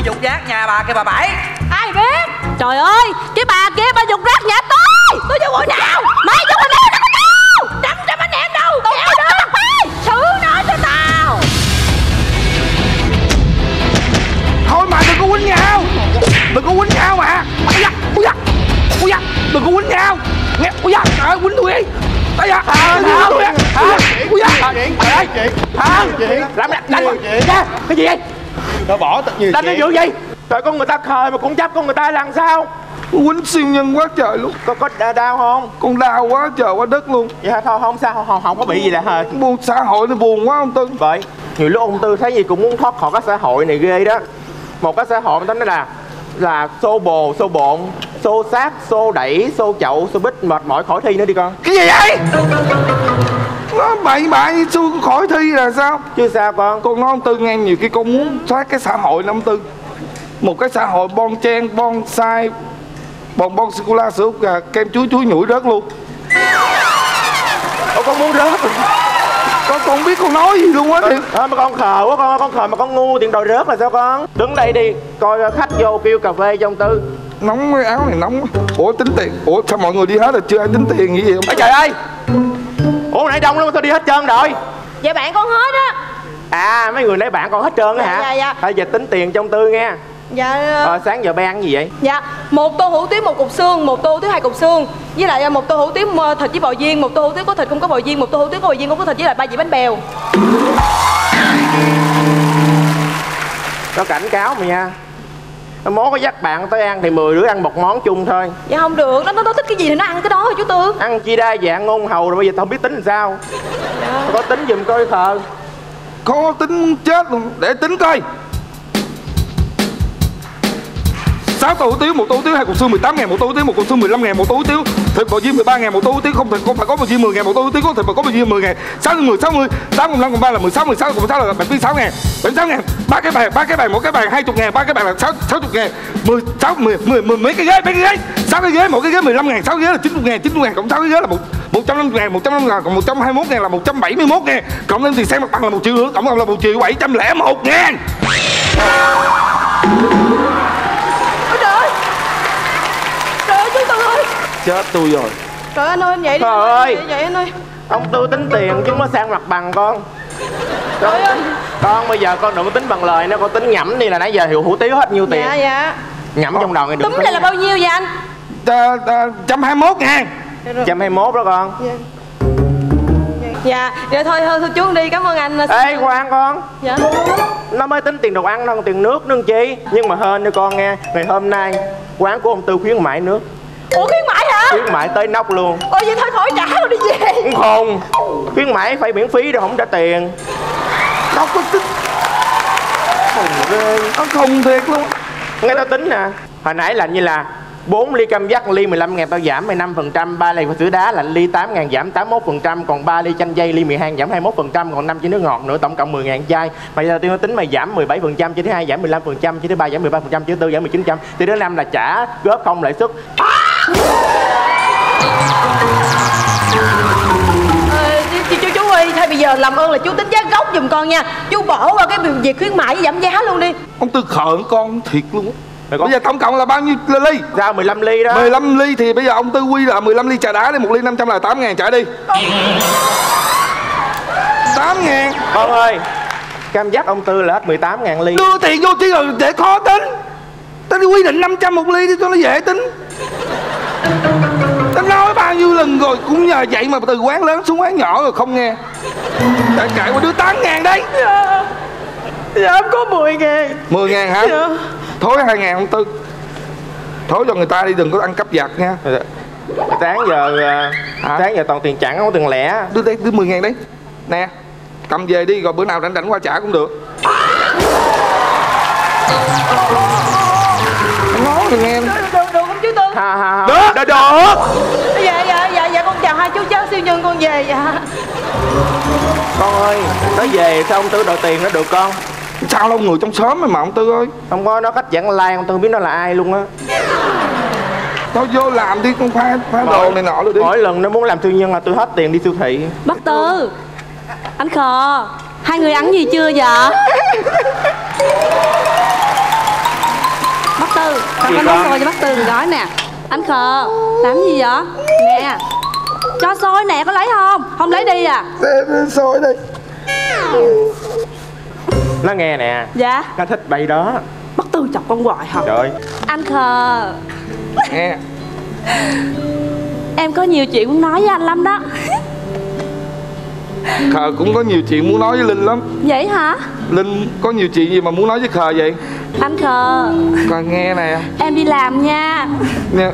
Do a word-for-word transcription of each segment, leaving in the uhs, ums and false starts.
ai dục rác nhà bà kìa bà Bảy? Ai biết? Trời ơi, cái bà kia bà dục rác nhà tôi. Tôi vô ngồi nào? Mày vô ngồi nào? Đâu đâu? Năm trăm anh em đâu? Tôi kéo được. Xử nó cho tao. Thôi mà đừng có quýnh nhau. Đừng có quýnh nhau mà. Ui da, ui da, ui da, đừng có quýnh nhau. Nghe, ui da, trời ơi, quýnh tôi đi. Ây da, Thằng ui da, chuyện trời chuyện Thằng chuyện làm đánh đánh cái gì vậy? nó bỏ tất nhiều Đánh nó chuyện. dữ gì? Trời, con người ta khờ mà cũng chấp con người ta làm sao? Quýnh siêu nhân quá trời luôn. Có có đau, đau không? Con đau quá trời quá đất luôn. Dạ thôi không sao, không, không có bị gì là hơi. Buồn xã hội nó buồn quá ông Tư. Vậy nhiều lúc ông Tư thấy gì cũng muốn thoát khỏi cái xã hội này ghê đó. Một cái xã hội mình nói là là xô bồ, xô bộn, xô xát, xô đẩy, xô chậu, xô bít, mệt mỏi khỏi thi nữa đi con. Cái gì vậy? Nó bậy bậy xui khỏi thi là sao? Chứ sao con? Con nói ông Tư nghe, nhiều khi con muốn thoát cái xã hội lắm ông Tư. Một cái xã hội bon chen, bon sai, bon bon sô cô la, sữa gà, kem chuối chuối nhủi rớt luôn. Ủa con muốn rớt? Con con không biết con nói gì luôn á. À, mà con khờ quá, con con khờ mà con ngu tiền đòi rớt là sao con? Đứng đây đi, coi khách vô kêu cà phê cho ông Tư. Nóng cái áo này nóng. Ủa tính tiền, ủa sao mọi người đi hết rồi chưa ai tính tiền gì vậy? Ôi trời ơi! Ủa nãy đông lắm sao đi hết trơn rồi? Dạ bạn con hết á. À mấy người nãy bạn còn hết trơn á hả? Dạ, dạ. Thôi giờ tính tiền cho ông Tư nghe. Dạ. Ờ, sáng giờ ban gì vậy? Dạ, một tô hủ tiếu một cục xương, một tô hủ tiếu hai cục xương, với lại một tô hủ tiếu thịt với bò viên, một tô hủ tiếu có thịt không có bò viên, một tô hủ tiếu có bò viên không có thịt, với lại ba dĩa bánh bèo. Có cảnh cáo mày nha. Món có dắt bạn tới ăn thì mười đứa ăn một món chung thôi. Dạ không được, nó nó thích cái gì thì nó ăn cái đó thôi chú Tư. Ăn chi đa dạng ngôn hầu rồi bây giờ tao không biết tính làm sao. Dạ. Có tính giùm coi khờ. Có tính chết luôn, để tính coi. Sáu tô hủ tiếu, một tô hủ tiếu hai cục xương mười tám ngàn, một tô hủ tiếu một cục xương mười lăm ngàn, một tô hủ tiếu thịt bò viên mười ba ngàn, một tô hủ tiếu không thịt không phải có bò viên mười ngàn, một tô hủ tiếu có thịt bò có bò viên mười ngàn. Sáu mười sáu mươi, tám cộng năm cộng ba là mười sáu, mười sáu cộng sáu là bảy mươi sáu ngàn, bảy mươi sáu ngàn. Ba cái bàn, ba cái bàn, một cái bàn hai mươi ngàn, ba cái bàn là sáu sáu mươi ngàn. mười sáu mười mười mười mấy cái ghế, mấy cái ghế. sáu cái ghế, một cái ghế mười lăm ngàn, sáu cái ghế là chín mươi ngàn, chín mươi ngàn cộng sáu cái ghế là một một trăm năm mươi ngàn, một trăm năm mươi ngàn cộng một trăm hai mươi mốt ngàn là một trăm bảy mươi mốt ngàn. Cộng lên tiền xe mặt bằng là một triệu nữa, cộng là một triệu bảy trăm lẻ một ngàn. Chết tôi rồi. Trời ơi anh ơi anh vậy đi. Trời ơi. Vậy, vậy anh ơi. Ông Tư tính tiền chứ không có sang mặt bằng con. Trời ơi. Con bây giờ con đừng có tính bằng lời nữa, con tính nhẩm đi là nãy giờ hiệu hủ tiếu hết nhiêu tiền. Dạ dạ. Nhẩm trong đầu này đừng. Túm lại là bao nhiêu vậy anh? một trăm hai mươi mốt ngàn. một trăm hai mươi mốt đó con. Dạ. Dạ, dạ thôi thôi, thôi chú đi, cảm ơn anh. Ê khoan con. Dạ. Nó mới tính tiền đồ ăn đâu, tiền nước nữa chi. Nhưng mà hên nữa con nghe, ngày hôm nay quán của ông Tư khuyến mãi nước. Ủa khuyến mãi hả? Khuyến mãi tới nóc luôn. Ôi vậy thôi khỏi trả rồi đi về. Không, khuyến mãi phải miễn phí rồi không trả tiền. Đâu có tính. Không ghê. Nó không thiệt luôn. Nghe tao tính nè. Hồi nãy là như là bốn ly cam dắt ly mười lăm ngàn tao giảm mười lăm phần trăm, ba ly sữa đá là ly tám ngàn giảm tám mươi mốt phần trăm, còn ba ly chanh dây ly mười hai giảm hai mươi mốt phần trăm, còn năm chai nước ngọt nữa tổng cộng mười ngàn chai. Bây giờ tôi tính mày giảm mười bảy phần trăm, chai thứ hai giảm mười lăm phần trăm, chai thứ ba giảm mười ba phần trăm, chai thứ tư giảm mười chín phần trăm, chai thứ năm là trả góp không lãi suất. Chú, chú, chú ơi, thôi bây giờ làm ơn là chú tính giá gốc giùm con nha. Chú bỏ vào cái việc khuyến mãi giảm giá luôn đi. Ông Tư khợn con thiệt luôn. Bây giờ tổng cộng là bao nhiêu ly? Ra mười lăm ly đó. mười lăm ly thì bây giờ ông Tư quy là mười lăm ly trà đá đi, một ly năm trăm là tám ngàn trả đi. tám ngàn. Con ơi, cam dắt ông Tư là hết mười tám ngàn ly. Đưa tiền vô chứ rồi để khó tính. Tao đi quy định năm trăm một ly đi cho nó dễ tính. Tao nói bao nhiêu lần rồi, cũng nhờ vậy mà từ quán lớn xuống quán nhỏ rồi không nghe. Tại cãi qua đưa tám ngàn đấy. Dạ, dạ em có mười ngàn. mười ngàn hả? Dạ. Thối hai ngàn ông Tư. Thối cho người ta đi, đừng có ăn cắp vặt nha. Sáng giờ Hả? Sáng giờ toàn tiền chẵn không có tiền lẻ. Đưa đây, đưa mười ngàn đấy. Nè, cầm về đi rồi bữa nào rảnh rảnh qua trả cũng được. Nói thì nghe. Được, được, được không chú Tư? Ha ha. Được, được, được. Dạ, dạ, dạ, dạ con chào hai chú cháu siêu nhân con về dạ. Con ơi, tới về sao ông Tư đòi tiền nó được con? Sao đâu người trong xóm mà ông Tư ơi. Không có, nó khách vãng lai, ông Tư không biết nó là ai luôn á. Thôi vô làm đi, con phá, phá đồ này nọ rồi đi. Mỗi lần nó muốn làm siêu nhân là tôi hết tiền đi siêu thị. Bác Tư, anh khờ, hai người ăn gì chưa vậy? Không có nước sôi cho bác Tư một gói nè. Anh Khờ, làm gì vậy? Nè, cho sôi nè, có lấy không? Không lấy đi à? Để sôi đi. Nó nghe nè. Dạ. Nó thích bay đó. Bác Tư chọc con hoài hả? Trời ơi. Anh Khờ, Nghe. em có nhiều chuyện muốn nói với anh lắm đó. Khờ cũng có nhiều chuyện muốn nói với Linh lắm. Vậy hả? Linh có nhiều chuyện gì mà muốn nói với Khờ vậy? Anh Khờ, Khờ nghe nè. em đi làm nha. Nha.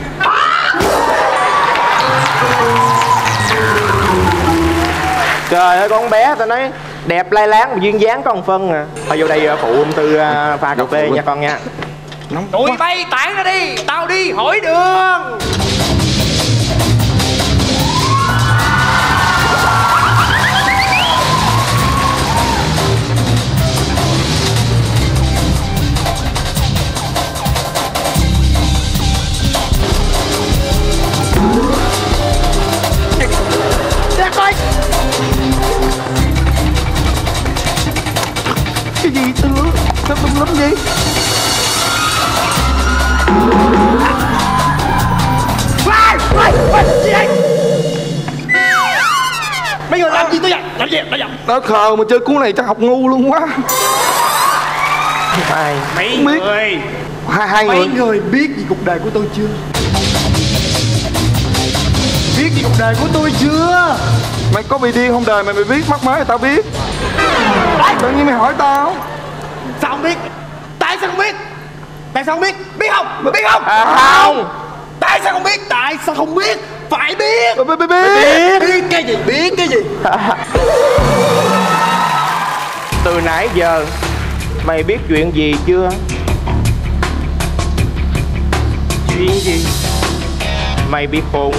Trời ơi con bé tao nói đẹp lai láng mà duyên dáng có một phân à. Thôi vô đây phụ ông Tư pha cà phê nha con nha. Nóng Tụi quá. bay tản ra đi, tao đi hỏi đường. Cái gì Tư? Sao tùm lum gì? Mấy người làm gì tôi vậy? Làm gì? Làm gì? Đó Khờ mà chơi cuốn này chắc học ngu luôn quá. Ai Mấy Không biết. người Hai hai Mấy người. người biết gì cuộc đời của tôi chưa? Biết gì cuộc đời của tôi chưa? Mày có bị điên không đời mày mày biết mắc mới tao biết. Tự nhiên mày hỏi tao. Sao không biết? Tại sao không biết? Tại sao không biết? Biết không? Biết không? à, không. Tại sao không biết? Tại sao không biết? Phải biết. Biết biết biết. Biết cái gì? Biết cái gì? Từ nãy giờ mày biết chuyện gì chưa? Chuyện gì? Mày biết khùng.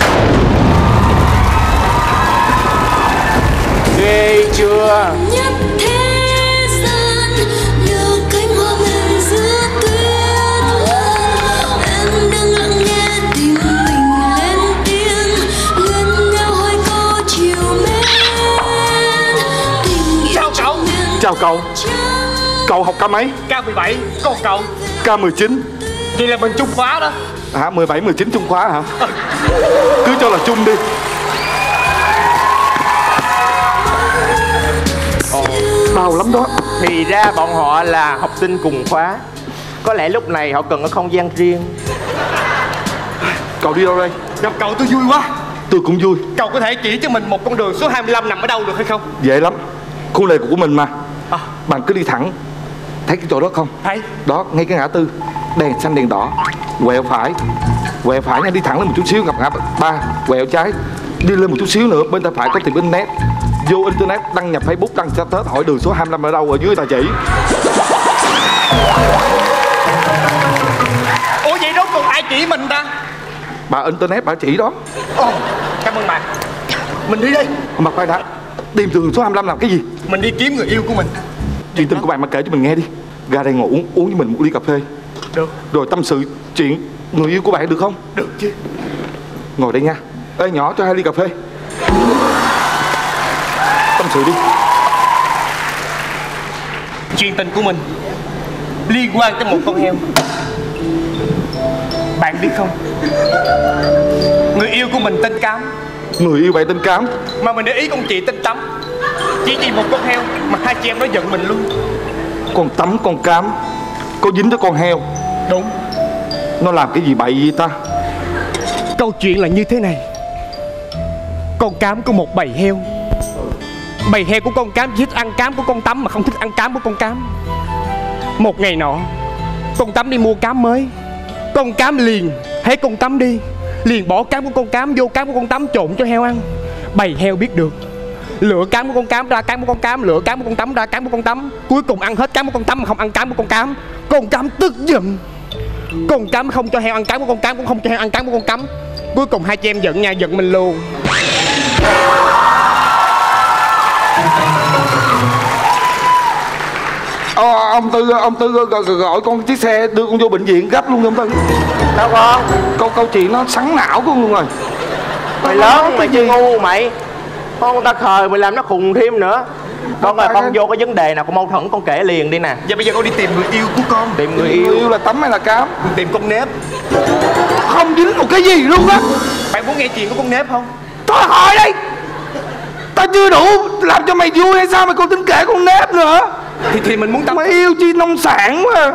Ghê chưa? Nhất thế gian nhờ cánh hoa mềm giữa tuyết lớn, em đang lặng nghe tình mình lên tiếng lên nhau hỏi câu chiều mến. Tình yêu Chào cậu. Chào cậu. Cậu học ca mấy? K mười bảy. Còn cậu? K mười chín. Vậy là mình chung khóa đó. Hả? mười bảy, mười chín chung khóa hả? Cứ cho là chung đi. Ồ, Đau lắm đó. thì ra bọn họ là học sinh cùng khóa. Có lẽ lúc này họ cần có không gian riêng. Cậu đi đâu đây? Gặp cậu tôi vui quá. Tôi cũng vui. Cậu có thể chỉ cho mình một con đường số hai mươi lăm nằm ở đâu được hay không? Dễ lắm. Khu lề của mình mà. À. Bạn cứ đi thẳng. Thấy cái chỗ đó không? Thấy. Đó, ngay cái ngã tư. Đèn xanh đèn đỏ. Quẹo phải. Quẹo phải nha, đi thẳng lên một chút xíu gặp ngã ba. Quẹo trái. Đi lên một chút xíu nữa, bên tay phải có tiệm internet. Vô internet đăng nhập Facebook, đăng status hỏi đường số hai mươi lăm ở đâu, ở dưới ta chỉ. Ủa vậy rốt cuộc ai chỉ mình ta? Bà internet bà chỉ đó. Ồ, cảm ơn bạn. Mình đi đi. Mà khoan đã, tìm đường số hai mươi lăm làm cái gì? Mình đi kiếm người yêu của mình. Chuyện tình của bạn mà kể cho mình nghe đi. Ra đây ngồi uống uống với mình một ly cà phê. Được. Rồi tâm sự chuyện người yêu của bạn được không? Được chứ. Ngồi đây nha. Ê nhỏ cho hai ly cà phê. Tâm sự đi. Chuyện tình của mình liên quan tới một con heo. Bạn biết không, người yêu của mình tên Cám, Người yêu bạn tên Cám. mà mình để ý con chị tên Tắm. Chỉ vì một con heo mà hai chị em nó giận mình luôn. Con Tắm con Cám có dính tới con heo. Đúng. Nó làm cái gì bậy vậy ta? Câu chuyện là như thế này. Con Cám có một bầy heo. Bầy heo của con Cám chỉ thích ăn cám của con Tắm mà không thích ăn cám của con Cám. Một ngày nọ, con Tắm đi mua cám mới. Con Cám liền thấy con Tắm đi, liền bỏ cám của con Cám vô cám của con Tắm trộn cho heo ăn. Bầy heo biết được, lựa cám của con Cám ra cám của con Cám, lựa cám của con Tắm ra cám của con Tắm. Cuối cùng ăn hết cám của con Tắm mà không ăn cám của con Cám. Con Cám tức giận. Con Cám không cho heo ăn cám của con Cám, cũng không cho heo ăn cám của con Cám. Cuối cùng hai chị em giận nha, giận mình luôn. Ờ, ông Tư, ông Tư gọi, gọi con chiếc xe đưa con vô bệnh viện gấp luôn ông Tư. Đâu con? Câu câu chuyện nó sắn não của con luôn rồi. Mày lớn mày chứ ngu mày. Con ta khờ mày làm nó khùng thêm nữa. Con ơi, con vô cái vấn đề nào con mâu thuẫn con kể liền đi nè. Giờ bây giờ con đi tìm người yêu của con. Tìm người Người yêu. yêu là tắm hay là cám? Tìm con nếp. Không dính một cái gì luôn á. Bạn muốn nghe chuyện của con nếp không? Thôi hỏi đi. Tao chưa đủ làm cho mày vui hay sao mày còn tính kể con nếp nữa? Thì thì mình muốn tắm. Mày yêu chi nông sản mà.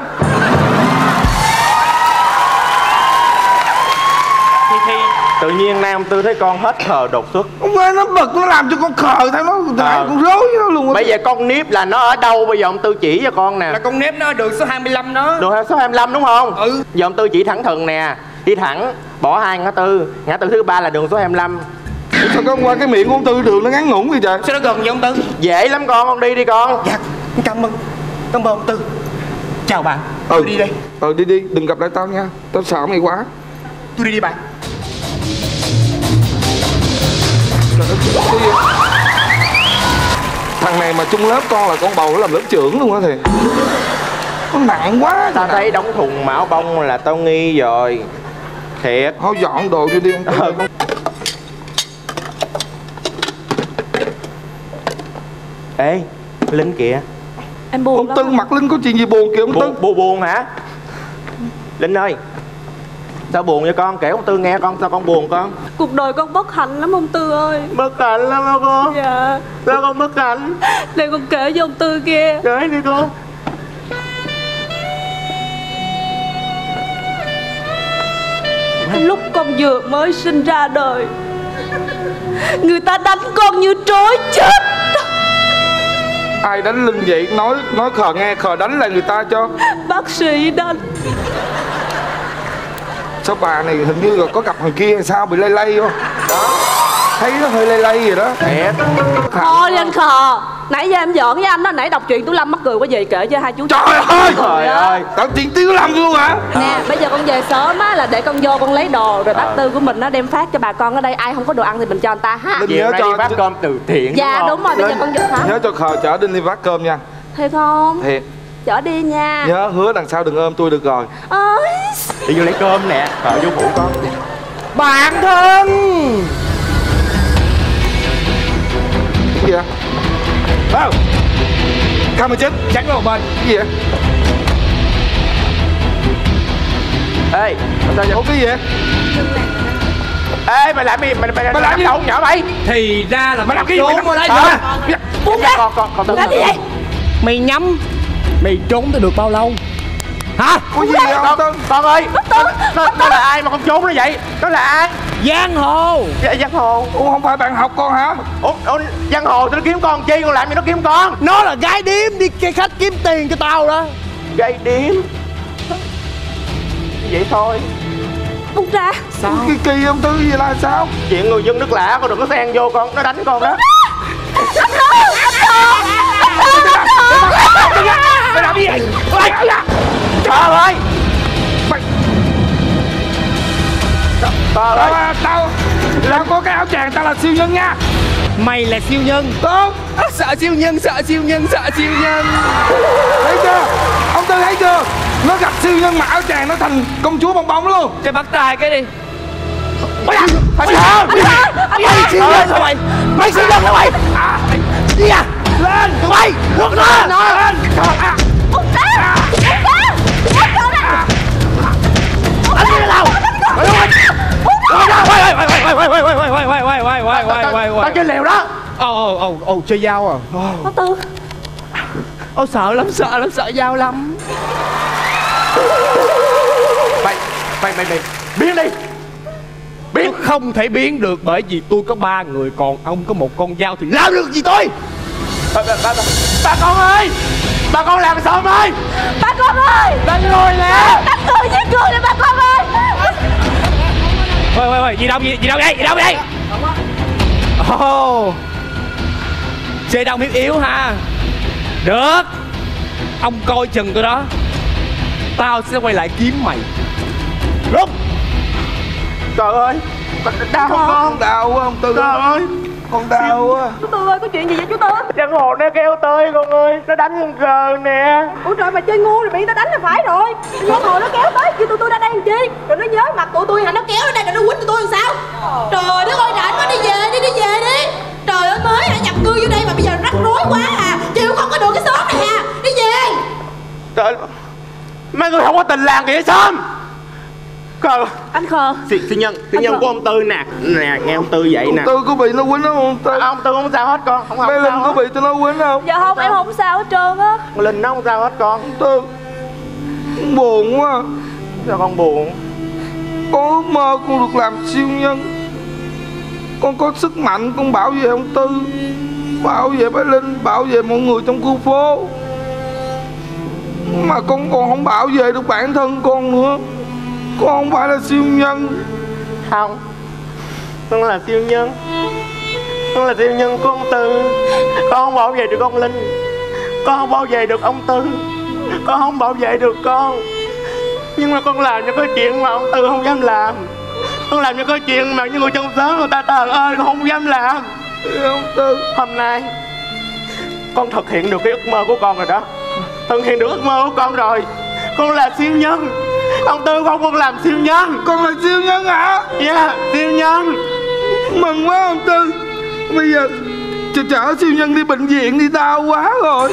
Thì thì Tự nhiên nay ông Tư thấy con hết khờ đột xuất. Ông ơi, nó bực nó làm cho con khờ theo nó lại Ờ. con rối với nó luôn. Bây giờ con nếp là nó ở đâu bây giờ ông Tư chỉ cho con nè. là con nếp nó ở đường số hai mươi lăm đó. Đường số hai mươi lăm đúng không? Ừ. Giờ ông Tư chỉ thẳng thừng nè. Đi thẳng, bỏ hai ngã tư. Ngã tư thứ ba là đường số hai mươi lăm. Sao có qua cái miệng của ông Tư đường nó ngắn ngủn vậy trời? Sao nó gần vậy ông Tư? Dễ lắm con, con đi đi con. Dạ, cảm ơn. Cảm ơn ông Tư. Chào bạn. Ừ. Tôi đi đây. Ừ đi đi, đừng gặp lại tao nha. Tao sợ mày quá. Tôi đi đi bạn. Trời ơi, cái gì? Thằng này mà chung lớp con là con bầu nó làm lớp trưởng luôn á thì. Nó nặng quá. Tao thấy đóng thùng mão bông là tao nghi rồi. Thiệt. Thôi dọn đồ cho đi ông Tư. Ờ, con- Ê, Linh kìa. Em buồn Ông lắm. Tư mặt Linh có chuyện gì buồn kìa ông Tư? Buồn, buồn, buồn hả? Linh ơi, sao buồn vậy con? Kể ông Tư nghe con, sao con buồn con? Cuộc đời con bất hạnh lắm ông Tư ơi. Bất hạnh lắm hả con? Dạ. Sao con bất hạnh? Để con kể cho ông Tư nghe. Kể đi con. Lúc con vừa mới sinh ra đời, người ta đánh con như trói chết. Ai đánh Linh vậy? Nói nói khờ nghe, khờ đánh lại người ta cho. Bác sĩ đánh. Sao bà này hình như là có gặp thằng kia hay sao bị lay lay không? Đó. Thấy nó hơi lay lay rồi đó. Thiệt. Thôi đi anh khờ. Nãy giờ em giỡn với anh đó. Nãy đọc chuyện Tú Lâm mắc cười quá gì kể cho hai chú. Trời ơi! Trời ơi. Tao chuyện Tiêu Lâm luôn hả? Nè bây giờ con về sớm á là để con vô con lấy đồ. Rồi bác Tư của mình nó đem phát cho bà con ở đây. Ai không có đồ ăn thì mình cho người ta ha. Linh Chuyện nhớ ra cho đi phát cơm từ thiện Dạ đúng đúng không? rồi bây giờ con vô hả? Nhớ cho khờ chở Đinh đi vác cơm nha. Thiệt không? Thiệt. Chở đi nha. Nhớ hứa đằng sau đừng ôm tôi được rồi. Ơi. Đi vô lấy cơm nè. Cỡ vô phủ con. Bạn thân. Cái gì vậy? Đâu? Camera chín Tránh vào một bên. cái gì vậy? Ê, sao vậy? Ủa cái gì vậy? Ê, mày làm gì? Mày, mày, mày làm gì đâu nhỏ mày? Thì ra là mày làm cái gì? trốn ở đây Ờ. hả? Buông ra. Con, con, con, Làm gì vậy? Mày nhắm. Mày trốn tới được bao lâu? Hả? Có gì vậy ông Tư? con, con ơi, nó, nó, nó là ai mà con trốn nó vậy? Nó là ai? Giang hồ. Dạ, Giang Hồ. Ủa không phải bạn học con hả? Ủa, ủa, Giang Hồ nó kiếm con chi? Con làm gì nó kiếm con? Nó là gái điếm đi cây khách kiếm tiền cho tao đó. Gây điếm. Vậy thôi. Bung ra. Sao? Cái kỳ ông Tư gì là sao? Chuyện người dân nước lạ con đừng có xen vô con. Nó đánh con đó. Mày làm gì vậy? Trời ơi. Mày... Trời ơi. Tao, tao, tao có cái áo choàng tao là siêu nhân nha. Mày là siêu nhân. Tốt. À, sợ siêu nhân, sợ siêu nhân, sợ siêu nhân. Thấy chưa? Ông Tư thấy chưa? Nó gặp siêu nhân mặc áo choàng nó thành công chúa bong bóng luôn. Cái bắt tay cái đi. Thằng Thơ. Mày siêu nhân hả mày? Mày siêu nhân hả mày? Đi à? Lên tụi mày. Ngược lên. Lên. Bung ra. Bung ra. Bung ra. Anh đi đâu? Quay quay quay quay quay quay quay quay quay quay quay quay quay quay quay. Tao chơi liều đó. Ồ ồ ồ ồ chơi dao à? Bác Tư. Ô sợ lắm, sợ lắm, sợ dao lắm. Mày, mày, mày, mày biến đi. Biến không thể biến được bởi vì tôi có ba người, còn ông có một con dao thì làm được gì tôi? Bà, bà, bà, bà con ơi. Bà con làm sao ơi? Bà con ơi. Đánh người nè. Đánh người giết người nè bà con ơi. Ôi ôi ôi, gì đâu gì, gì đâu vậy, gì đâu vậy? Ồ, chơi đông hiếp yếu ha. Được, ông coi chừng tôi đó. Tao sẽ quay lại kiếm mày. Rút. Trời ơi. Đau không con? Đau quá ông Tư. Trời ơi. Con đau quá. Chú Tư ơi có chuyện gì vậy chú Tư? Giang Hồ nó kêu tơi con ơi. Nó đánh con cờ nè. Ủa trời mà chơi ngu rồi bị người ta đánh là phải rồi. Giang Hồ nó kéo tới kêu tụi tôi ra đây làm chi? Rồi nó nhớ mặt tụi tôi hả, nó kéo đến đây rồi nó quýnh tụi tôi làm sao? Trời đất ơi rảnh quá, đi về đi, đi về đi. Trời ơi, mới đã nhập cư vô đây mà bây giờ rắc rối quá à. Chịu không có được cái xóm này à. Đi về. Trời ơi, mấy người không có tình làng kìa Sơm. Coi Anh khờ. Phi, phi nhân, phi Anh nhân khờ. của ông Tư nè. Nè, nghe ông Tư vậy nè. Tư có bị nó quýnh không ông Tư? Ông Tư không sao hết con, không Mấy không Linh sao có hết. bị tụi nó quýnh không? Dạ không, em không sao hết trơn á. Linh nó không sao hết con. Tư, buồn quá. Sao con buồn? Con ước mơ con được làm siêu nhân. Con có sức mạnh con bảo vệ ông Tư, bảo vệ bé Linh, bảo vệ mọi người trong khu phố. Mà con còn không bảo vệ được bản thân con nữa. Con không phải là siêu nhân. Không, con là siêu nhân. Con là siêu nhân của ông Tư. Con không bảo vệ được ông Linh, con không bảo vệ được ông Tư, con không bảo vệ được con. Nhưng mà con làm những cái chuyện mà ông Tư không dám làm. Con làm những cái chuyện mà những người trong xóm người ta thờ ơ, con không dám làm. Ông Tư, Hôm nay con thực hiện được cái ước mơ của con rồi đó. Thực hiện được ước mơ của con rồi. Con là siêu nhân. Ông Tư không con làm siêu nhân. con là siêu nhân hả? Dạ, yeah, siêu nhân. Mừng quá ông Tư. Bây giờ chở chở siêu nhân đi bệnh viện đi, đau quá rồi.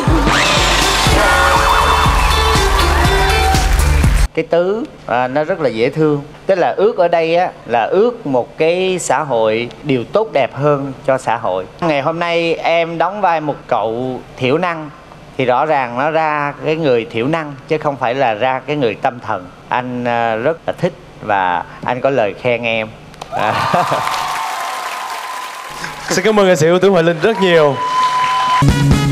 Cái tứ à, nó rất là dễ thương. Tức là ước ở đây á là ước một cái xã hội điều tốt đẹp hơn cho xã hội. Ngày hôm nay em đóng vai một cậu thiểu năng thì rõ ràng nó ra cái người thiểu năng chứ không phải là ra cái người tâm thần. Anh à, rất là thích và anh có lời khen em. À. Xin cảm ơn nghệ sĩ ưu tú Hoài Linh rất nhiều.